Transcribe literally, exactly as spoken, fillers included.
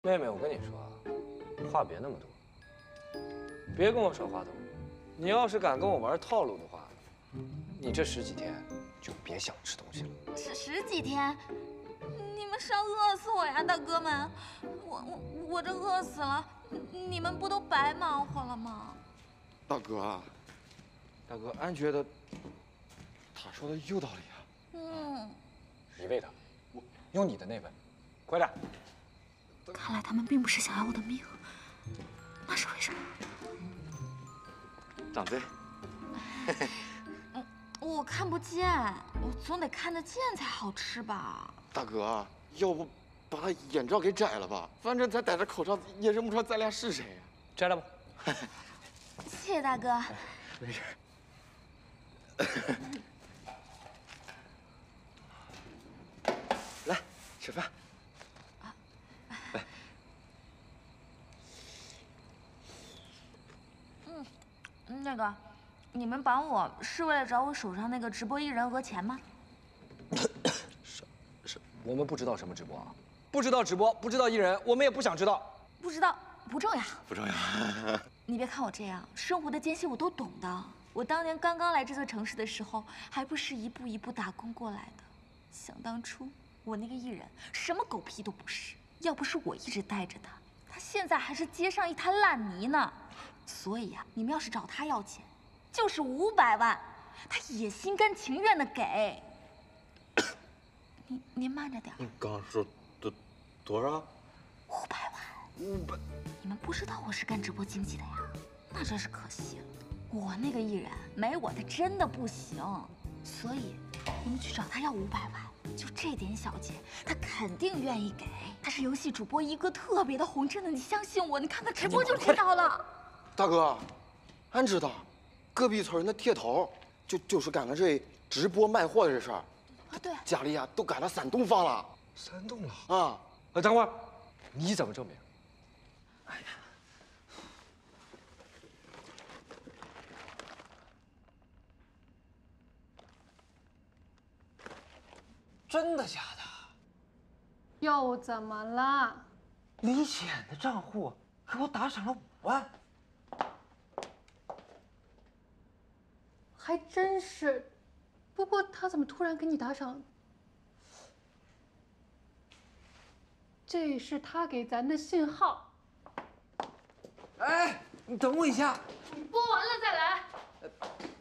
妹妹，我跟你说啊，话别那么多，别跟我耍花头。你要是敢跟我玩套路的话，你这十几天就别想吃东西了。 十十几天，你们是要饿死我呀，大哥们！我我我这饿死了，你们不都白忙活了吗？ 大哥，大哥，俺觉得他说的有道理啊。 嗯， 你喂他，我用你的内温，快点。 看来他们并不是想要我的命，那是为什么？ 张嘴。 嗯，我看不见，我总得看得见才好吃吧？ 大哥，要不把他眼罩给摘了吧？反正咱戴着口罩也认不出来咱俩是谁呀。 摘了吧。 谢谢大哥。 没事。来，吃饭。 那个，你们绑我是为了找我手上那个直播艺人讹钱吗？ 是是，我们不知道什么直播啊，不知道直播，不知道艺人，我们也不想知道。 不知道，不重要， 不重要。 你别看我这样，生活的艰辛我都懂的。我当年刚刚来这座城市的时候，还不是一步一步打工过来的。想当初，我那个艺人什么狗屁都不是，要不是我一直带着他，他现在还是街上一滩烂泥呢。 所以呀、啊，你们要是找他要钱，就是五百万，他也心甘情愿的给。您您慢着点。 你刚说多多少？ 五百万。 五百。 你们不知道我是干直播经济的呀？那真是可惜了。我那个艺人没我他真的不行，所以你们去找他要五百万，就这点小钱，他肯定愿意给。他是游戏主播一哥，特别的红，真的，你相信我，你看他直播就知道了。 大哥，俺知道，隔壁村那铁头就就是干了这直播卖货的这事儿。 啊，对， 家里呀都盖了三栋房了。 三栋了啊！ 呃，等会儿，你怎么证明？哎呀，真的假的？ 又怎么了？ 李显的账户给我打赏了五万。 还真是，不过他怎么突然给你打赏？这是他给咱的信号。 哎，你等我一下。 你播完了再来。